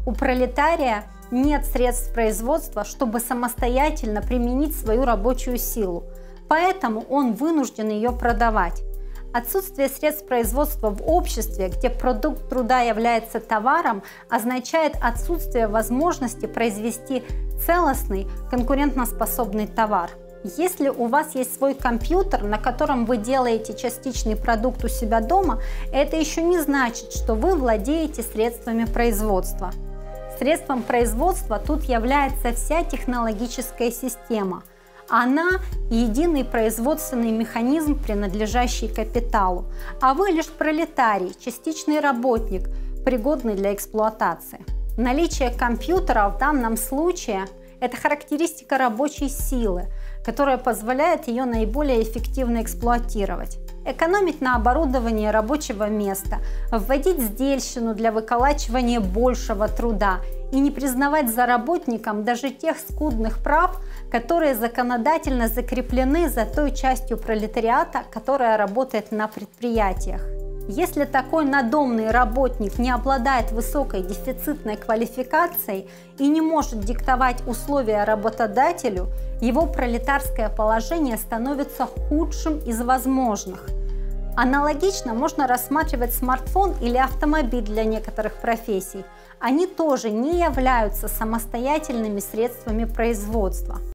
У пролетария нет средств производства, чтобы самостоятельно применить свою рабочую силу, поэтому он вынужден ее продавать. Отсутствие средств производства в обществе, где продукт труда является товаром, означает отсутствие возможности произвести целостный, конкурентоспособный товар. Если у вас есть свой компьютер, на котором вы делаете частичный продукт у себя дома, это еще не значит, что вы владеете средствами производства. Средством производства тут является вся технологическая система. Она – единый производственный механизм, принадлежащий капиталу, а вы лишь пролетарий, частичный работник, пригодный для эксплуатации. Наличие компьютера в данном случае – это характеристика рабочей силы, которая позволяет ее наиболее эффективно эксплуатировать. Экономить на оборудовании рабочего места, вводить сдельщину для выколачивания большего труда и не признавать за работником даже тех скудных прав, которые законодательно закреплены за той частью пролетариата, которая работает на предприятиях. Если такой надомный работник не обладает высокой дефицитной квалификацией и не может диктовать условия работодателю, его пролетарское положение становится худшим из возможных. Аналогично можно рассматривать смартфон или автомобиль для некоторых профессий. Они тоже не являются самостоятельными средствами производства.